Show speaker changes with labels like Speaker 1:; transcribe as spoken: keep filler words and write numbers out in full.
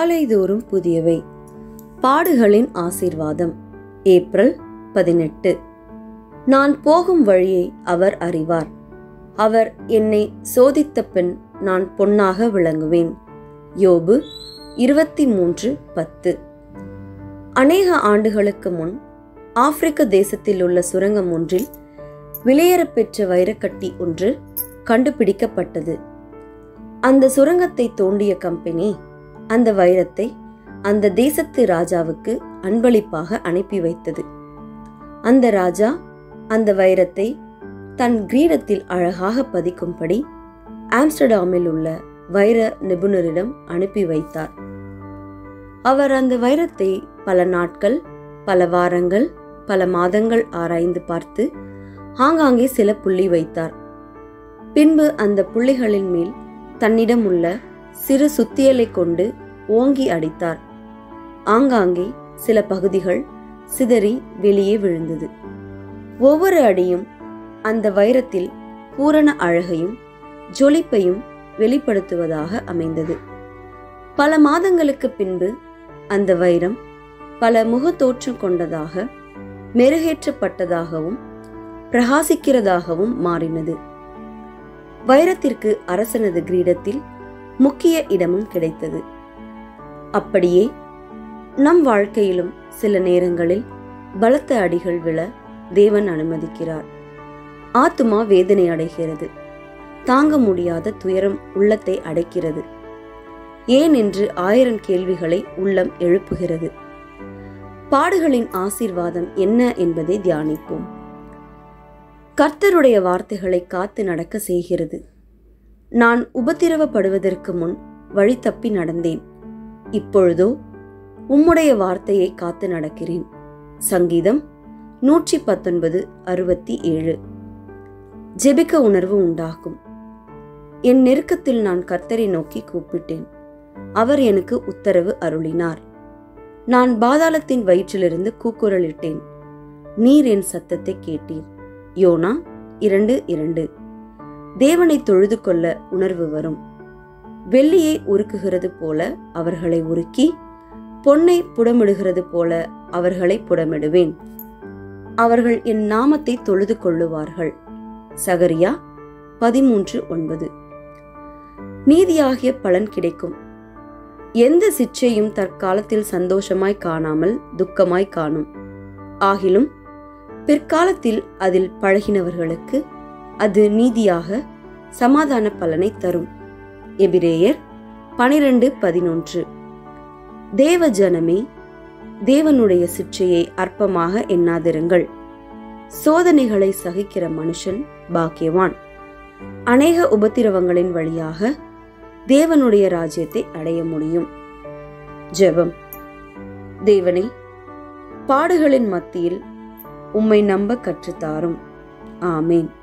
Speaker 1: காலைதோறும் புதியவை. பாடுகளின் ஆசீர்வாதம். ஏப்ரல் பதினெட்டு. நான் போகும் வழியை அவர் அறிவார். அவர் என்னை சோதித்த பின் நான் பொன்னாக விளங்குவேன். யோபு இருபத்தி மூன்று பத்து. அநேக ஆண்டுகளுக்கு முன் ஆப்பிரிக்க தேசத்தில் உள்ள சுரங்கம் ஒன்றில் விலையேறப்பெற்ற வைரக்கட்டி ஒன்று கண்டுபிடிக்கப்பட்டது. அந்த சுரங்கத்தை தோண்டிய கம்பெனி அந்த வைரத்தை அந்த தேசத்து ராஜாவுக்கு அன்பளிப்பாக அனுப்பி வைத்தது. அந்த ராஜா அந்த வைரத்தை தன் கிரீடத்தில் அழகாக பதிக்கும்படி ஆம்ஸ்டர்டாமில் உள்ள வைர நிபுணரிடம் அனுப்பி வைத்தார். அவர் அந்த வைரத்தை பல நாட்கள், பல வாரங்கள், பல மாதங்கள் ஆராய்ந்து பார்த்து ஆங்காங்கே சில புள்ளி வைத்தார். பின்பு அந்த புள்ளிகளின் மேல் தன்னிடம் உள்ள சிறு சுத்தியலை கொண்டு ஓங்கி அடித்தார். ஆங்காங்கே சில பகுதிகள் சிதறி வெளியே விழுந்தது. ஒவ்வொரு அடியும் அந்த வைரத்தில் பூரண அழகையும் ஜொலிப்பையும் வெளிப்படுத்துவதாக அமைந்தது. பல மாதங்களுக்கு பின்பு அந்த வைரம் பல முகத்தோற்றம் கொண்டதாக, மெருகேற்றப்பட்டதாகவும் பிரகாசிக்கிறதாகவும் மாறினது. வைரத்திற்கு அரசனது கிரீடத்தில் முக்கிய இடமும் கிடைத்தது. அப்படியே நம் வாழ்க்கையிலும் சில நேரங்களில் பலத்த அடிகள் விழ தேவன் அனுமதிக்கிறார். ஆத்துமா வேதனை அடைகிறது. தாங்க முடியாத துயரம் உள்ளத்தை அடைக்கிறது. ஏன் என்று ஆயிரம் கேள்விகளை உள்ளம் எழுப்புகிறது. பாடுகளின் ஆசீர்வாதம் என்ன என்பதை தியானிப்போம். கர்த்தருடைய வார்த்தைகளை காத்து நடக்க செய்கிறது. நான் உபத்திரவப்படுவதற்கு முன் வழி தப்பி நடந்தேன். இப்பொழுதோ உம்முடைய வார்த்தையை காத்து நடக்கிறேன். சங்கீதம் நூற்றி பத்தொன்பது அறுபத்தி ஏழு. ஜெபிக்க உணர்வு உண்டாகும். என் நெருக்கத்தில் நான் கர்த்தரை நோக்கி கூப்பிட்டேன். அவர் எனக்கு உத்தரவு அருளினார். நான் பாதாளத்தின் வயிற்றிலிருந்து கூக்குரலிட்டேன். நீர் என் சத்தத்தை கேட்டீர். யோனா இரண்டு இரண்டு. தேவனை தொழுது கொள்ள உணர்வு வரும். வெள்ளியை உருக்குகிறது போல அவர்களை உருக்கி, பொன்னை புடமிடுகிறது போல அவர்களை புடமிடுவேன். அவர்கள் என் நாமத்தை தொழுது கொள்ளுவார்கள். சகரியா பதிமூன்று ஒன்பது. நீதியாகிய பலன் கிடைக்கும். எந்த சிற்சையும் தற்காலத்தில் சந்தோஷமாய் காணாமல் துக்கமாய் காணும். ஆகிலும் பிற்காலத்தில் அதில் பழகினவர்களுக்கு அது நீதியாக சமாதான பலனை தரும். எபிரேயர் பனிரெண்டு பதினொன்று. தேவ ஜனமே, தேவனுடைய சிற்சையை அற்பமாக எண்ணாதிருங்கள். சோதனைகளை சகிக்கிற மனுஷன் பாக்கியவான். அநேக உபத்திரவங்களின் வழியாக தேவனுடைய ராஜ்யத்தை அடைய முடியும். ஜெபம். தேவனே, பாடுகளின் மத்தியில் உம்மை நம்ப கற்றுத்தாரும். ஆமேன்.